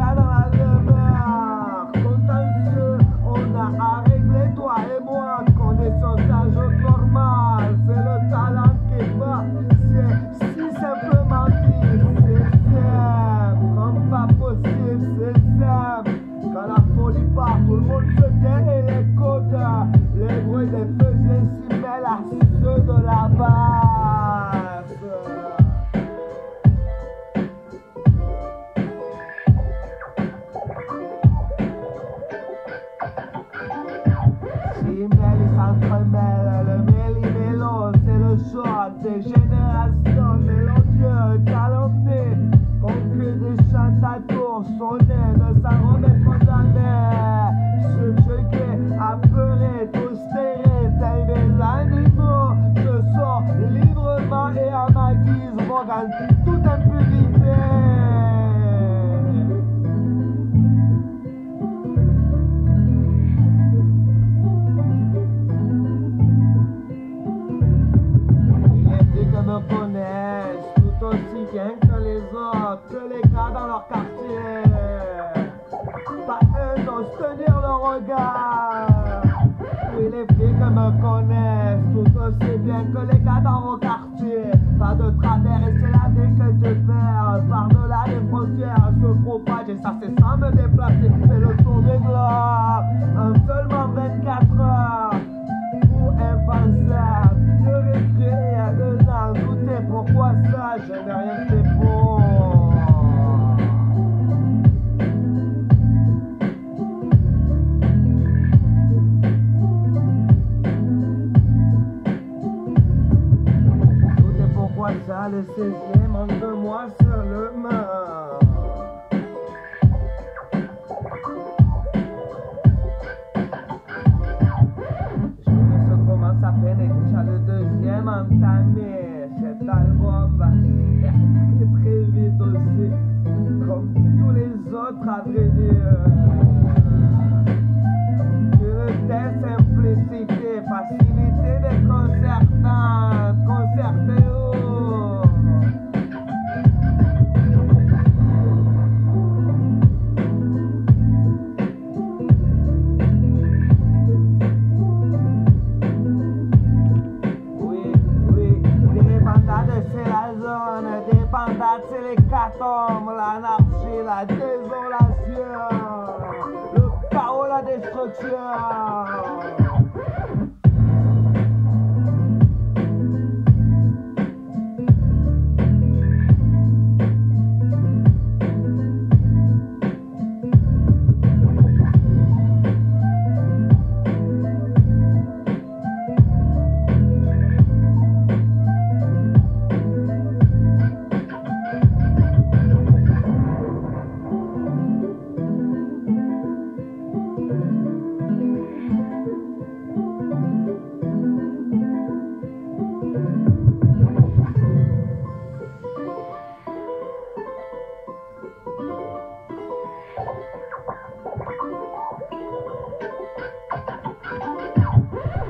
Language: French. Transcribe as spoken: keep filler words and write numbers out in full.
voilà dans la demeure. Contentieux, on a à régler toi et moi. Condition sage normale, c'est le talent qui va. C'est si simplement dit, c'est simple, comme pas possible, c'est simple. Quand la folie part, tout le monde se tait et les côtes. Les bruits des fusils s'y mêlent à ceux de la basse. S'y mêlent, ils s'entremêlent, le méli-mélo, c'est le choc des générations mélodieux, calomnies, concret des chants à tour, sonnés, ne s'en remettront jamais. Subjugués, apeurés, tous terrés, tels des animaux, je sors librement et à ma guise, voguant toute impunité. Me connaissent tout aussi bien que les autres, que les gars dans leur quartier. Pas eux n'osent tenir le regard. Oui, les filles que me connaissent tout aussi bien que les gars dans vos quartiers. Pas de travers et c'est la vie que je perds. Par-delà les frontières se propage et ça c'est sans me déplacer. Fais le tour des globes en seulement vingt-quatre heures. Pour impensable, je récrée il y a deux ans, douter pourquoi ça, je n'ai rien fait pour. Douter pourquoi ça, le seizième en deux mois seulement. À peine et déjà le deuxième entamé. Cet album va se faire très très vite aussi, comme tous les autres à vrai dire. Une telle simplicité, facilité déconcertante, concerté où c'est la zone, des bandades, c'est l'hécatombe, l'anarchie, la désolation.